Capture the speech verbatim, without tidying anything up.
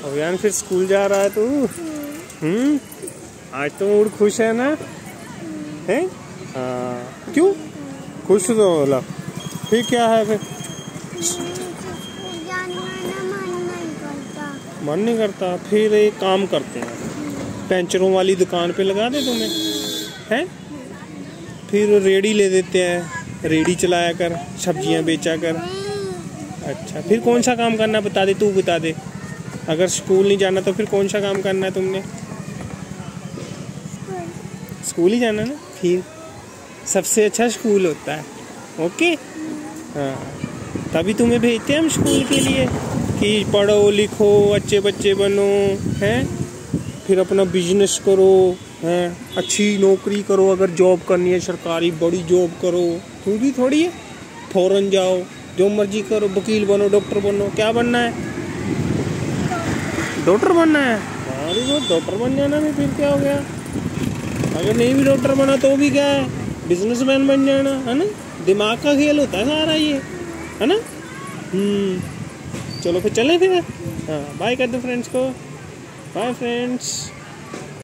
अभियान फिर स्कूल जा रहा है तू? हम्म आज तो मूड खुश है ना? है हाँ, क्यों खुश तो बोला? फिर क्या है फिर? मन नहीं करता। फिर एक काम करते हैं, पेंचरों वाली दुकान पे लगा दे तुम्हें, हैं? फिर रेडी ले देते हैं, रेडी चलाया कर, सब्जियां बेचा कर। अच्छा फिर कौन सा काम करना बता दे, तू बता दे। अगर स्कूल नहीं जाना तो फिर कौन सा काम करना है तुमने? स्कूल ही जाना ना, फिर सबसे अच्छा स्कूल होता है। ओके हाँ, तभी तुम्हें भेजते हैं हम स्कूल के लिए कि पढ़ो लिखो अच्छे बच्चे बनो, हैं? फिर अपना बिजनेस करो, हैं? अच्छी नौकरी करो, अगर जॉब करनी है सरकारी बड़ी जॉब करो। थोड़ी थोड़ी है फौरन जाओ, जो मर्जी करो, वकील बनो, डॉक्टर बनो। क्या बनना है? डॉक्टर बनना है। अरे वो डॉक्टर बन जाना भी फिर क्या हो गया? अगर नहीं भी डॉक्टर बना तो भी क्या है, बिजनेसमैन बन जाना है ना। दिमाग का खेल होता है सारा ये, है ना। हम्म चलो फिर चलें फिर। हाँ बाय कर दो फ्रेंड्स को। Bye friends.